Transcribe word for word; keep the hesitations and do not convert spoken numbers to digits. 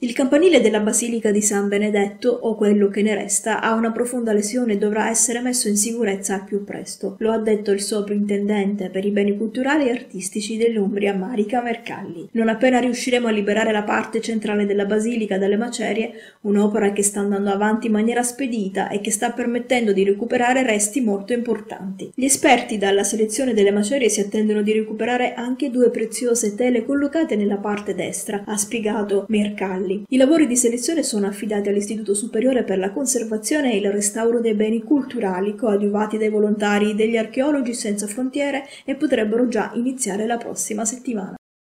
Il campanile della Basilica di San Benedetto, o quello che ne resta, ha una profonda lesione e dovrà essere messo in sicurezza al più presto. Lo ha detto il sovrintendente per i beni culturali e artistici dell'Umbria Marica Mercalli. Non appena riusciremo a liberare la parte centrale della Basilica dalle macerie, un'opera che sta andando avanti in maniera spedita e che sta permettendo di recuperare resti molto importanti. Gli esperti dalla selezione delle macerie si attendono di recuperare anche due preziose tele collocate nella parte destra, ha spiegato Mercalli. I lavori di selezione sono affidati all'Istituto Superiore per la Conservazione e il Restauro dei Beni Culturali, coadiuvati dai volontari degli Archeologi Senza Frontiere, e potrebbero già iniziare la prossima settimana.